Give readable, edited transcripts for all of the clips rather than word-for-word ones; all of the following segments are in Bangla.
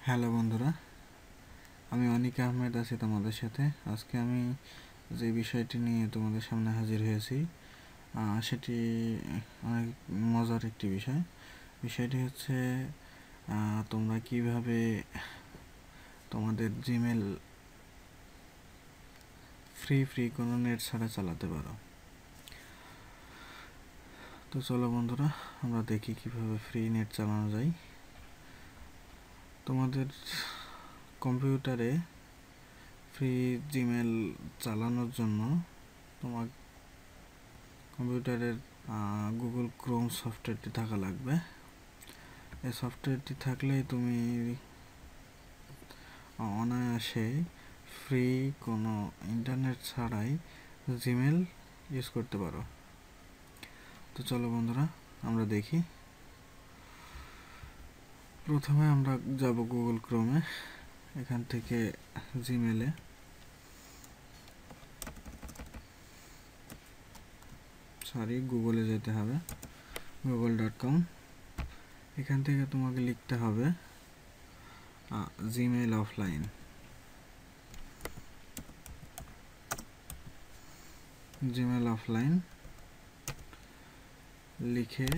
হ্যালো বন্ধুরা, আমি অনিক আহমেদ আছি তোমাদের সাথে। আজকে আমি যে বিষয়টি নিয়ে তোমাদের সামনে হাজির হয়েছি সেটি অনেক মজার একটি বিষয়। বিষয়টি হচ্ছে তোমরা কিভাবে তোমাদের জিমেল ফ্রি কোনো নেট ছাড়া চালাতে পারো। তো চলো বন্ধুরা, আমরা দেখি কিভাবে ফ্রি নেট চালানো যায়। তোমাদের কম্পিউটারে ফ্রি জিমেল চালানোর জন্য তোমার কম্পিউটারের গুগল ক্রোম সফটওয়্যারটি থাকা লাগবে। এই সফটওয়্যারটি থাকলেই তুমি অনায়াসে ফ্রি কোনো ইন্টারনেট ছাড়াই জিমেল ইউজ করতে পারো। তো চলো বন্ধুরা, আমরা দেখি। প্রথমে আমরা যাব গুগল ক্রোমে। এখান থেকে জিমেলে গুগলে যেতে হবে, google.com। এখান থেকে তোমাকে লিখতে হবে জিমেল অফলাইন। জিমেল অফলাইন লিখে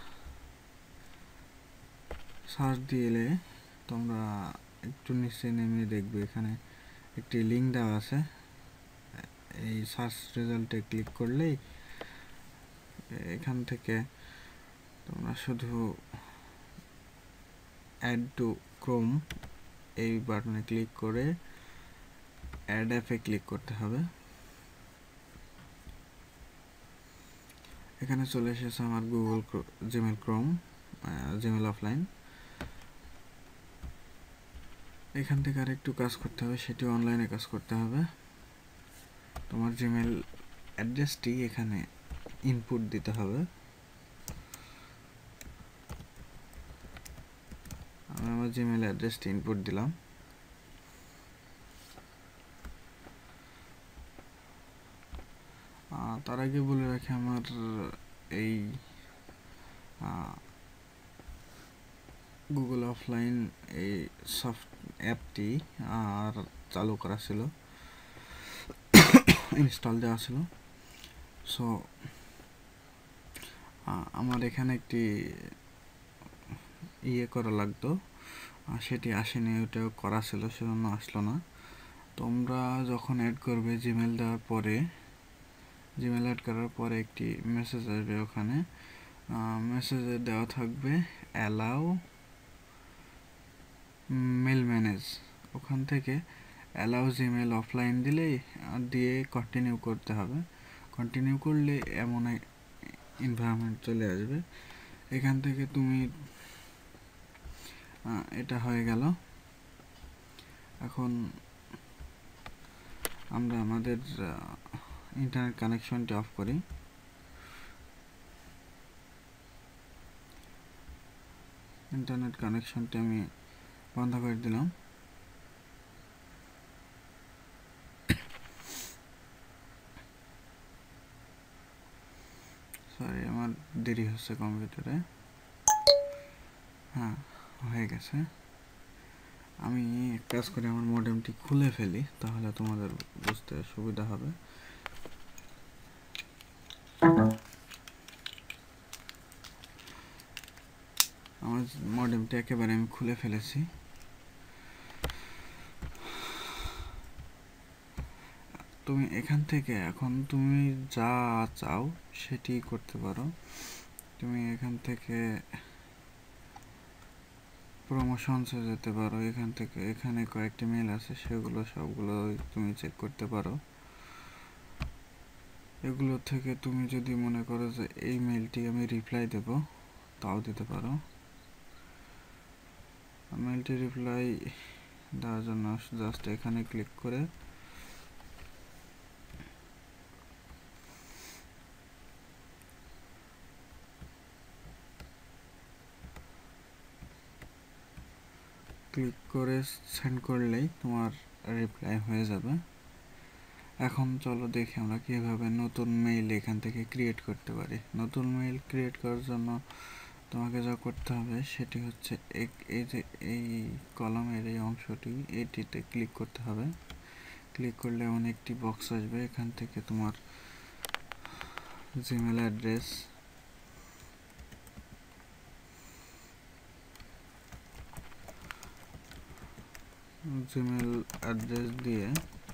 সার্চ দিলে তোমরা একটু নিচে নেমে দেখবে, এখানে একটি লিঙ্ক দেওয়া আছে। এই সার্চ রেজাল্টে ক্লিক করলেই এখান থেকে তোমরা শুধু অ্যাড টু ক্রোম এই বাটনে ক্লিক করে অ্যাড অ্যাপে ক্লিক করতে হবে। এখানে চলে এসেছে আমার Google Gmail Chrome, Gmail offline. এখান থেকে আর একটু কাজ করতে হবে, সেটি অনলাইনে কাজ করতে হবে। তোমার জিমেল অ্যাড্রেসটি এখানে ইনপুট দিতে হবে। আমি আমার জিমেল অ্যাড্রেসটি ইনপুট দিলাম। তার আগে বলে রাখি, আমার এই গুগল অফলাইন এই সফট অ্যাপটি আর চালু করা ছিল, ইনস্টল দেওয়া ছিল। সো আমার এখানে একটি করা লাগতো, সেটি আসেনি। ওটাও করা ছিল, সেজন্য আসলো না। তোমরা যখন অ্যাড করবে জিমেল দেওয়ার পরে, জিমেল অ্যাড করার পরে একটি মেসেজ আসবে। ওখানে মেসেজে দেওয়া থাকবে অ্যালাউ মেল ম্যানেজ। ওখান থেকে অ্যালাউ জিমেল অফলাইন দিয়ে কন্টিনিউ করতে হবে। কন্টিনিউ করলে এমন এনভায়রনমেন্ট চলে আসবে। এখান থেকে তুমি এটা হয়ে গেল। এখন আমরা আমাদের ইন্টারনেট কানেকশনটি অফ করি। ইন্টারনেট কানেকশনটি আমি বন্ধ করে দিলাম। সরি, আমার দেরি হচ্ছে কম্পিউটারে। হ্যাঁ, হয়ে গেছে। আমি এক কাজ করে আমার মডেমটি খুলে ফেলি, তাহলে তোমাদের বুঝতে সুবিধা হবে। আমার মডেমটি একেবারে আমি খুলে ফেলেছি। তুমি এখান থেকে এখন তুমি যা চাও সেটি করতে পারো। তুমি এখান থেকে প্রমোশনসে যেতে পারো। এখান থেকে এখানে কয়েকটি মেল আছে, সেগুলো সবগুলো তুমি চেক করতে পারো। এগুলো থেকে তুমি যদি মনে করো যে এই মেলটি আমি রিপ্লাই দেব, তাও দিতে পারো। মেলটি রিপ্লাই দেওয়ার জন্য জাস্ট এখানে ক্লিক করে সেন্ড করলেই তোমার রিপ্লাই হয়ে যাবে। এখন চলো দেখি আমরা কীভাবে নতুন মেইল এখান থেকে ক্রিয়েট করতে পারি। নতুন মেইল ক্রিয়েট করার জন্য তোমাকে যা করতে হবে সেটি হচ্ছে এই যে এই কলামের এই অংশটি এটিতে ক্লিক করতে হবে। ক্লিক করলে এমন একটি বক্স আসবে, এখান থেকে তোমার জিমেল অ্যাড্রেস, দিয়ে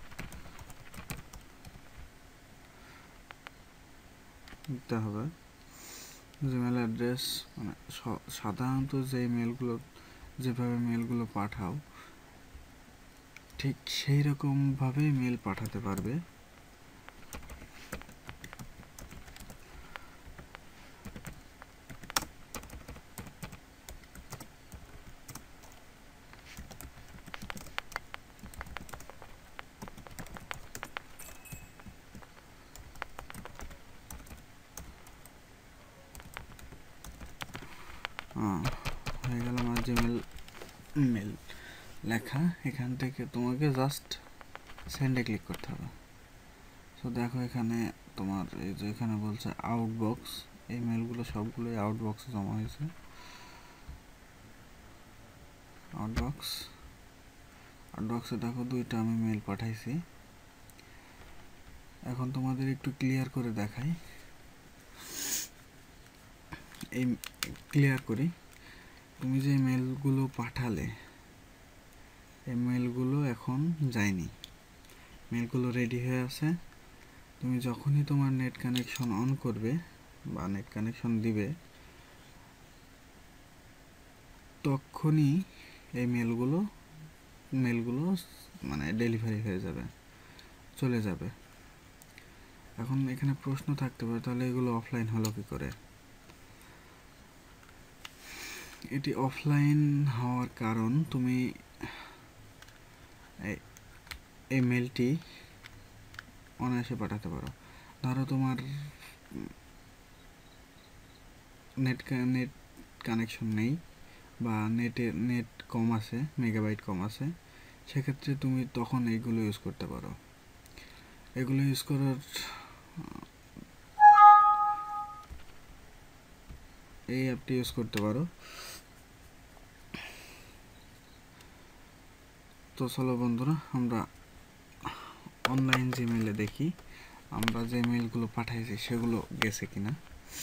দিতে হবে। জিমেল অ্যাড্রেস মানে সাধারণত যেভাবে মেলগুলো পাঠাও ঠিক সেই রকমভাবে মেল পাঠাতে পারবে। হয়ে গেল আমার জিমেল মেল লেখা। এখান থেকে তোমাকে জাস্ট সেন্ডে ক্লিক করতে হবে। তো দেখো এখানে তোমার এই যে এখানে বলছে আউটবক্স, এই মেলগুলো সবগুলোই আউটবক্সে জমা হয়েছে। আউটবক্সে দেখো 2টা আমি মেল পাঠাইছি। এখন তোমাদের একটু ক্লিয়ার করে দেখাই, এই ক্লিয়ার করি। তুমি যে মেলগুলো পাঠালে এই মেলগুলো এখন যায়নি, মেলগুলো রেডি হয়ে আছে। তুমি যখনই তোমার নেট কানেকশন অন করবে বা নেট কানেকশন দিবে তখনই এই মেলগুলো মানে ডেলিভারি হয়ে যাবে, চলে যাবে। এখন এখানে প্রশ্ন থাকতে পারে তাহলে এগুলো অফলাইন হলো কি করে? এটি অফলাইন হওয়ার কারণ তুমি এই মেলটি অনায়াসে পাঠাতে পারো। ধরো তোমার নেট কানেকশন নেই বা নেট কম আছে, মেগাবাইট কম আছে, সেক্ষেত্রে তুমি তখন এইগুলো ইউজ করতে পারো। এগুলো ইউজ করার এই অ্যাপটি ইউজ করতে পারো। তো চলো বন্ধুরা, আমরা অনলাইন জিমেইলে দেখি আমরা যে মেইলগুলো পাঠাইছি সেগুলো গেছে কিনা।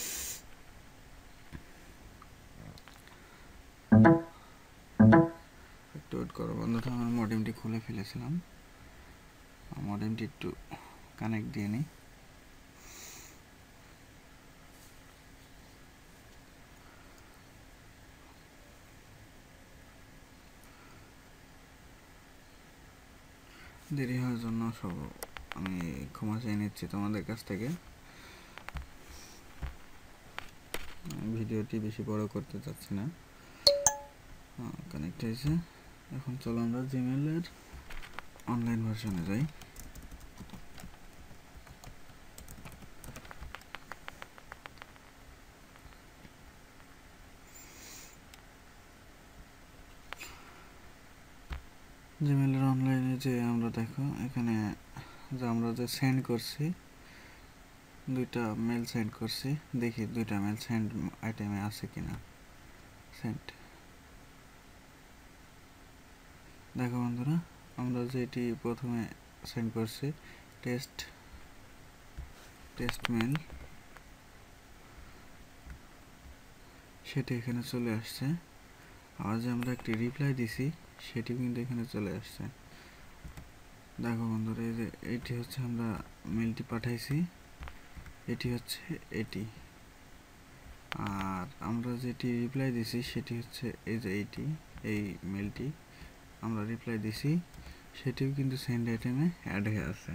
একটু ওয়েট করো বন্ধুরা, আমার মডেমটি খুলে ফেলেছিলাম, মডেমটি একটু কানেক্ট দিয়ে নিই। দেরি হওয়ার জন্য আমি ক্ষমা চেয়ে নিচ্ছি তোমাদের কাছ থেকে। ভিডিওটি বেশি বড় করতে চাচ্ছি না। কানেক্ট হয়েছে। এখন চলো আমরা জিমেইলের অনলাইন ভার্সনে যাই। জিমেইলের অনলাইনে যে আমরা দেখো এখানে যে আমরা যে সেন্ড করছি, 2টা মেল সেন্ড করছি, দেখি 2টা মেল সেন্ড আইটেমে আছে কিনা। সেন্ড, দেখো বন্ধুরা, আমরা যেটি প্রথমে সেন্ড করছি টেস্ট মেল, সেটি এখানে চলে আসছে। আর যে আমরা একটি রিপ্লাই দিছি সেটিও কিন্তু এখানে চলে আসছে। দেখো বন্ধুরা, এই যে এটি হচ্ছে আমরা মেলটি পাঠাইছি, এটি হচ্ছে এটি। আর আমরা যেটি রিপ্লাই দিছি সেটি হচ্ছে এই যে এই মেলটি আমরা রিপ্লাই দিছি, সেটিও কিন্তু সেন্ড আইটেমে অ্যাড হয়ে আছে।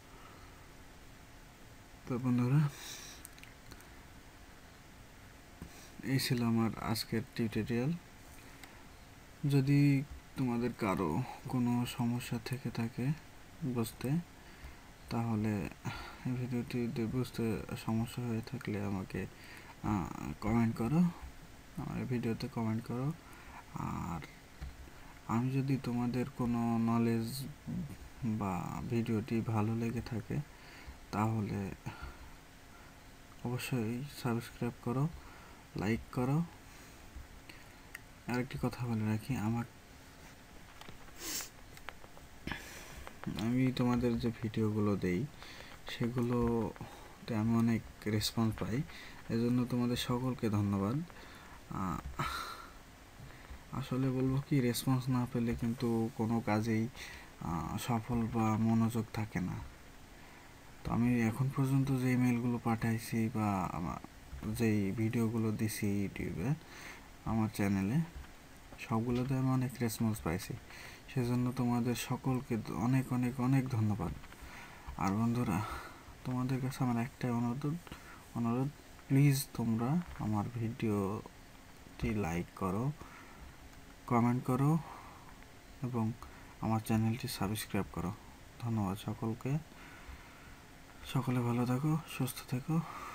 তো বন্ধুরা, এই ছিল আমার আজকের টিউটোরিয়াল। যদি তোমাদের কারো কোনো সমস্যা থেকে থাকে বুঝতে, তাহলে ভিডিওটি বুঝতে সমস্যা হয়ে থাকলে আমাকে কমেন্ট করো, আমার ভিডিওতে কমেন্ট করো। আর আমি যদি তোমাদের কোনো নলেজ বা ভিডিওটি ভালো লেগে থাকে তাহলে অবশ্যই সাবস্ক্রাইব করো, লাইক করো। আরেকটি কথা বলে রাখি, আমি তোমাদের যে ভিডিওগুলো দেই সেগুলোতে আমি অনেক রেসপন্স পাই, এজন্য তোমাদের সকলকে ধন্যবাদ। আসলে বলবো কি, রেসপন্স না পেলে কিন্তু কোনো কাজেই সফল বা মনোযোগ থাকে না। তো আমি এখন পর্যন্ত যে ইমেলগুলো পাঠাইছি বা যেই ভিডিওগুলো দিছি ইউটিউবে আমার চ্যানেলে, সবগুলোতে আমি অনেক রেসপন্স পাইছি, সেজন্য তোমাদের সকলকে অনেক অনেক অনেক ধন্যবাদ। আর বন্ধুরা, তোমাদের কাছে আমার একটাই অনুরোধ, প্লিজ তোমরা আমার ভিডিওটি লাইক করো, কমেন্ট করো এবং আমার চ্যানেলটি সাবস্ক্রাইব করো। ধন্যবাদ সকলকে। সকলে ভালো থাকো, সুস্থ থেকো।